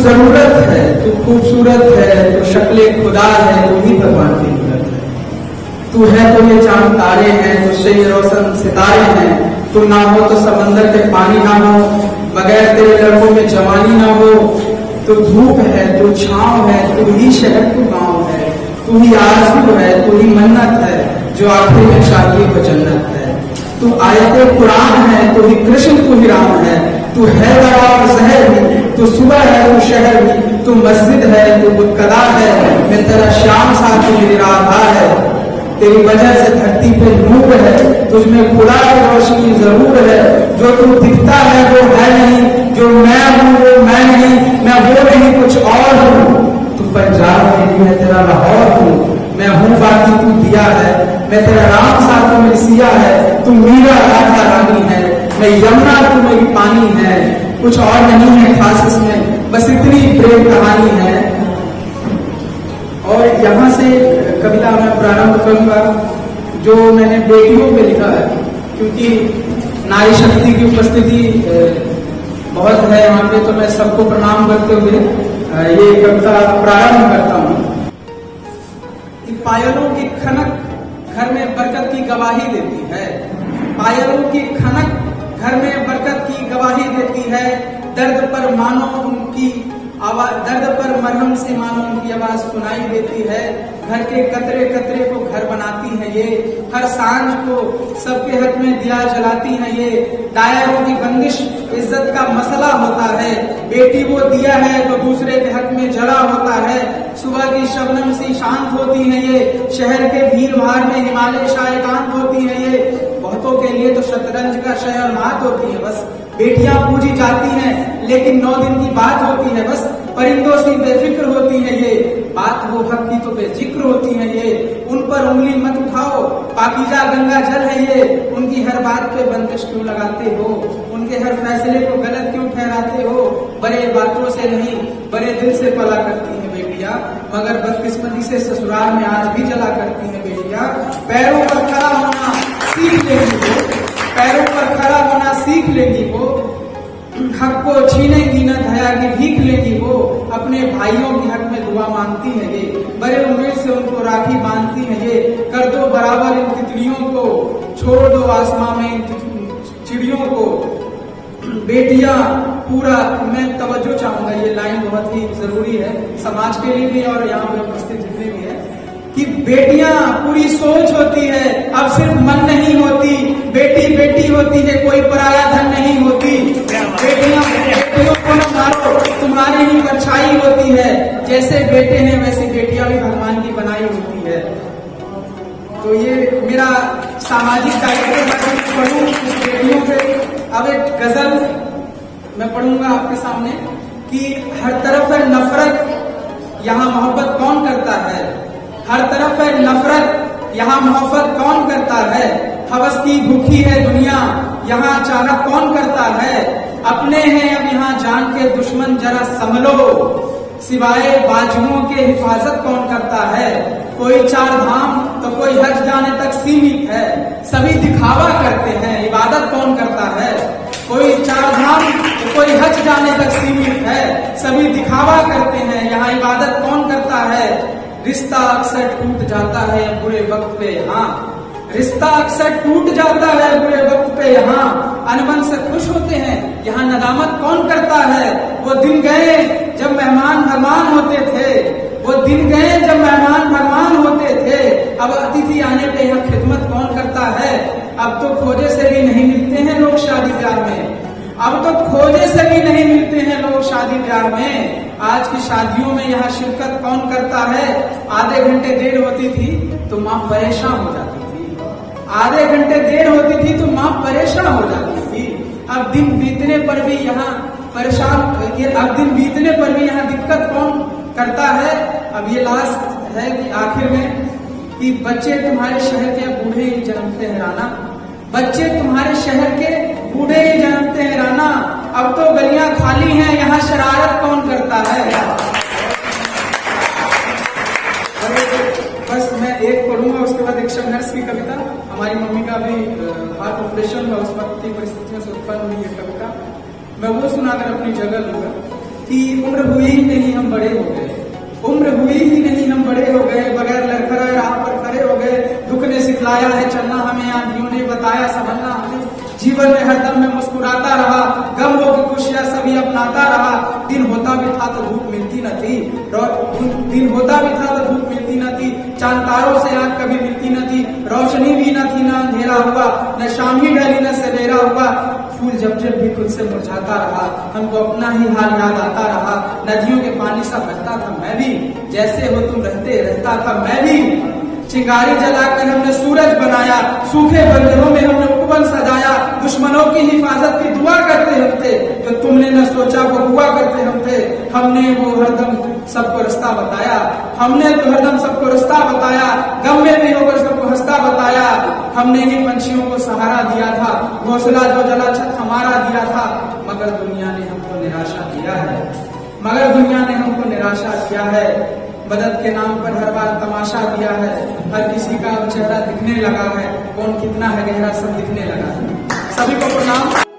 जरूरत है, तू खूबसूरत है, तू शक्ले खुदा है, तू ही भगवान की मूरत है। तू है तो ये चांद तारे हैं, तुझसे ये रोशन सितारे हैं। तू ना हो तो समंदर के पानी ना हो, बगैर तेरे लड़कों में जवानी ना हो। तू धूप है, तू छांव है, तू ही शहर तू गाँव है। तू ही आरज़ू है, तू ही मन्नत है, जो आखिर में चाहिए वो जन्नत है। तू आयते कुरान है, तू ही कृष्ण तू ही राम है। तू है दवा और जहर भी, तू सुबह है तू शहर भी। तू मस्जिद है, तू बुतकदा है, मैं तेरा श्याम साथ तू मेरी राधा है। तेरी वजह से धरती पे नूर है, तुझमें खुदा की रोशनी जरूर है। जो तू दिखता है वो है नहीं, जो मैं हूँ वो मैं नहीं, मैं वो नहीं कुछ और हूँ। तू पंजाब मेरी मैं तेरा लाहौर हूँ, मैं हूँ बाकी तू दिया है। मैं तेरा राम साथ तू मेरी सिया है, तू मीरा राधा रानी है। मैं यमुना तू मेरी पानी है, कुछ और नहीं है खास इसमें, बस इतनी प्रेम कहानी है। और यहाँ से कविता मैं प्रारंभ करूंगा जो मैंने बेटियों पे लिखा है, क्योंकि नारी शक्ति की उपस्थिति बहुत है यहाँ पे, तो मैं सबको प्रणाम करते हुए ये कविता प्रारंभ करता हूँ। पायलों की खनक घर में बरकत की गवाही देती है। पायलों की खनक घर में बरकत की गवाही देती है। दर्द पर मानो उनकी आवाज, दर्द पर मरहम से मानो उनकी आवाज सुनाई देती है। घर के कतरे कतरे को घर बनाती है ये, हर सांझ को सबके हक में दिया जलाती है ये। दायरों की बंदिश इज्जत का मसला होता है, बेटी वो दिया है जो दूसरे के हक में जला होता है। सुबह की शबनम सी शांत होती है ये, शहर के भीड़ भाड़ में हिमालय शाय एकांत होती है ये। बहुतों के लिए तो शतरंज का शय और मात होती है बस। बेटियां पूजी जाती हैं लेकिन 9 दिन की बात होती है बस। परिंदों सी बेफिक्र होती है ये, बात वो हक की तो बेजिक्र होती है ये। उन पर उंगली मत उठाओ, पाकीज़ा गंगा जल है ये। उनकी हर बात पे बंदिश क्यों लगाते हो, उनके हर फैसले को गलत क्यों ठहराते हो। बड़े बातों से नहीं बड़े दिल से पला करती है बेटियां, मगर बदकिस्मती से ससुराल में आज भी जला करती है बेटियां। पैरों पर खड़ा होना सीख लेगी वो, पैरों पर खड़ा होना सीख लेगी वो। हक को छीनेगी न दया की भीख लेगी वो। अपने भाइयों के हक में दुआ मांगती है ये, बड़े उम्मीद से उनको राखी बांधती है ये। कर दो बराबर इन तितलियों को, छोड़ दो आसमां में इन चिड़ियों को। बेटियां पूरा, मैं तवज्जो चाहूंगा, ये लाइन बहुत ही जरूरी है समाज के लिए भी और यहाँ पे उपस्थित जितने भी है, कि बेटियां पूरी सोच होती है, अब सिर्फ मन नहीं होती। बेटी बेटी होती है, कोई पराया धन नहीं होती। बेटियां बेटियों को न मारो, तुम्हारी ही परछाई होती है। जैसे बेटे हैं वैसी बेटियां भी भगवान की बनाई होती है। तो ये मेरा सामाजिक दायित्व पढ़ूं बेटियों पे। अब एक गजल मैं पढ़ूंगा आपके सामने कि हर तरफ है नफरत, यहाँ मोहब्बत कौन करता है। हर तरफ है नफरत, यहाँ मोहब्बत कौन करता है। हवस की भूखी है दुनिया, यहाँ चाहत कौन करता है। अपने हैं अब यहाँ जान के दुश्मन जरा संभलो, सिवाय बाजुओं के हिफाजत कौन करता है। कोई 4 धाम तो कोई हज जाने तक सीमित है, सभी दिखावा करते हैं, इबादत कौन करता है। कोई 4 धाम तो कोई हज जाने तक सीमित है, सभी दिखावा करते हैं, यहाँ इबादत कौन करता है। रिश्ता अक्सर टूट जाता है बुरे वक्त पे यहाँ, रिश्ता अक्सर टूट जाता है बुरे वक्त पे यहाँ। अनबन से खुश होते हैं, यहाँ नदामत कौन करता है। वो दिन गए जब मेहमान भगवान होते थे, वो दिन गए जब मेहमान भगवान होते थे। अब अतिथि आने पे यहाँ खिदमत कौन करता है। अब तो खोजे से भी नहीं मिलते हैं लोग शादी ब्याह में, अब तो खोजे से भी नहीं मिलते हैं लोग शादी ब्याह में। आज की शादियों में यहाँ शिरकत कौन करता है। आधे घंटे देर होती थी तो माँ परेशान हो जाती थी, आधे घंटे देर होती थी तो माँ परेशान हो जाती थी। अब दिन बीतने पर भी यहाँ परेशान, अब दिन बीतने पर भी यहाँ दिक्कत कौन करता है। अब ये लास्ट है कि आखिर में कि बच्चे तुम्हारे शहर के बूढ़े ही जन्मते हैं राना, बच्चे तुम्हारे शहर के बूढ़े ही जन्मते हैं राना। अब तो गलियां खाली हैं, यहाँ शरारत कौन करता है। बस मैं एक पढ़ूंगा, उसके बाद एक संघर्ष की कविता। हमारी मम्मी का भी हार्ट ऑपरेशन हुआ, उस वक्त की परिस्थितियों से उत्पन्न हुई ये कविता, मैं वो सुनाकर अपनी जगह लूंगा। कि उम्र हुई ही नहीं हम बड़े हो गए, उम्र हुई ही नहीं हम बड़े हो गए, बगैर लड़खड़ाए राह पर खड़े हो गए। दुख ने सिखलाया है चलना हमें, आंधियों ने बताया संभलना हमें। जीवन में हरदम में मुस्कुराता रहा, गम हो की खुशियां सभी अपनाता रहा। दिन होता भी था तो धूप मिलती न थी, दिन होता भी था तो धूप मिलती न थी। चांद तारों से आंख कभी मिलती न थी, रोशनी भी न थी, न अंधेरा हुआ, न शाम ही ढली न सवेरा हुआ। फूल जब जब भी खुद से मुरझाता रहा, हमको अपना ही हाल याद आता रहा। नदियों के पानी सा बहता था मैं भी, जैसे हो तुम रहता था मैं भी। चिंगारी जलाकर हमने सूरज बनाया, सूखे बंदरों में हमने उपवन सजाया। दुश्मनों की हिफाजत की दुआ करते हम थे, जो तुमने न सोचा वो हुआ करते हम थे। हमने वो हरदम सबको रास्ता बताया, हमने तो हरदम सबको रास्ता बताया। गम में भी होकर सबको हंसता बताया। हमने ही पंछियों को सहारा दिया था, घोंसला जो जला छत हमारा दिया था। मगर दुनिया ने हमको निराशा किया है, मगर दुनिया ने हमको निराशा किया है। मदद के नाम पर हर बार तमाशा दिया है, हर किसी का चेहरा दिखने लगा है। कौन कितना है गहरा सब दिखने लगा है। सभी को प्रणाम।